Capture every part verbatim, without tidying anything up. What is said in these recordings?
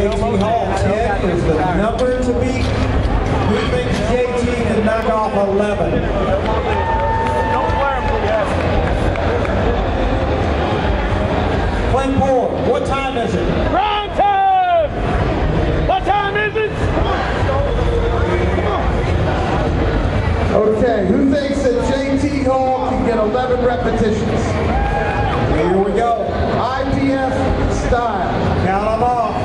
J T Hall. ten is the number to beat. Who thinks J T can knock off eleven? Clint Moore, what time is it? Round time! What time is it? Okay, who thinks that J T Hall can get eleven repetitions? Here we go. I P F style. Count them off.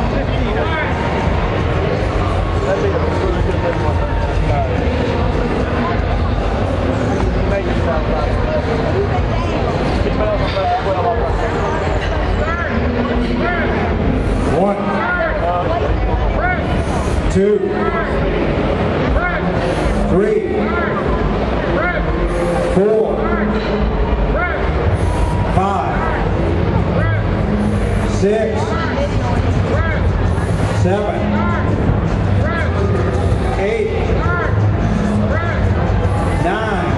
One, two, three, four, five, six, seven, eight, nine,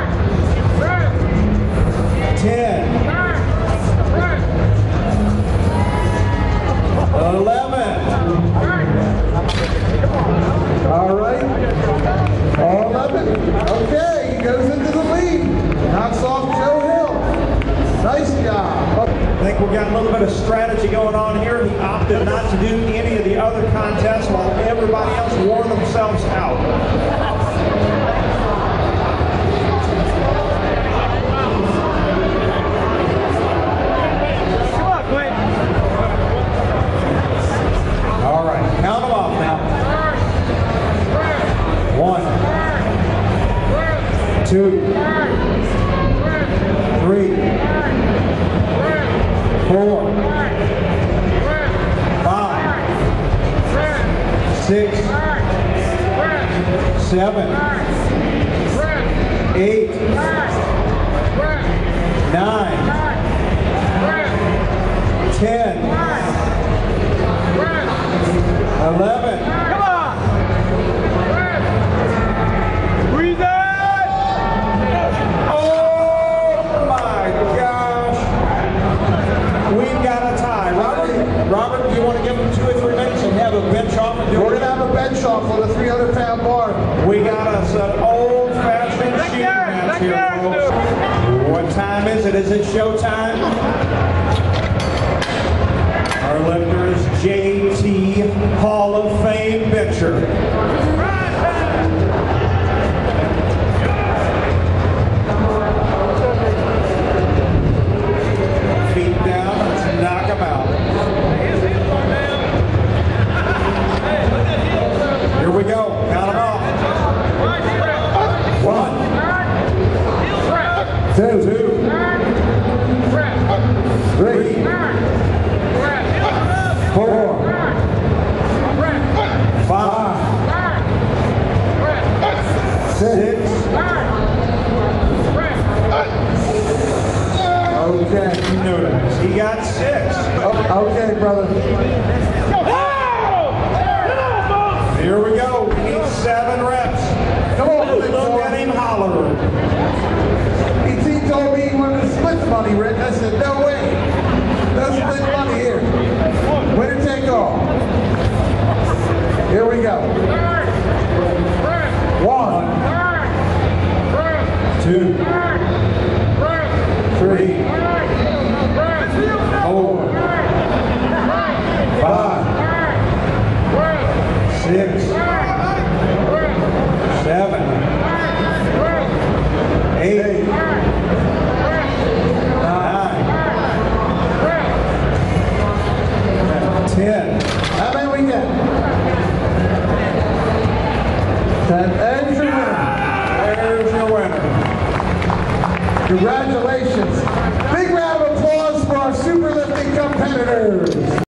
ten, eleven. All right. All eleven. Okay, he goes into the lead. Knocks off Joe Hill. Nice job. I think we got a little bit of strategy going on here. He opted not to do any of the other contests while everybody else wore themselves out. All right, count them off now. One, two, three, four, five, six, seven, eight, nine, ten, eleven. Come on! Breathe out! Oh my gosh! We've got a tie. Robert, Robert, do you want to give them two or three minutes and have a bench off and do We're it? going to have a bench off with a three hundred pound bar. We got us an old-fashioned shooting match here, folks. What time is it? Is it showtime? Our lifter is J T Hall of Fame bencher. Feet down, let's knock him out. Here we go, count them off. One, two, two, three, four, five, six. Okay. You notice, he got six. Okay, brother. Here we go, we need seven reps. Come on, big Look boy. at him holler. He told me he wanted to split money, Rick. I said, no way. No split money here. Winner take all. Here we go. One, Two, three, four, five, six, seven, eight, nine, ten. how many we get? Ten. There's your winner. There's your winner. Congratulations. Big round of applause for our superlifting competitors.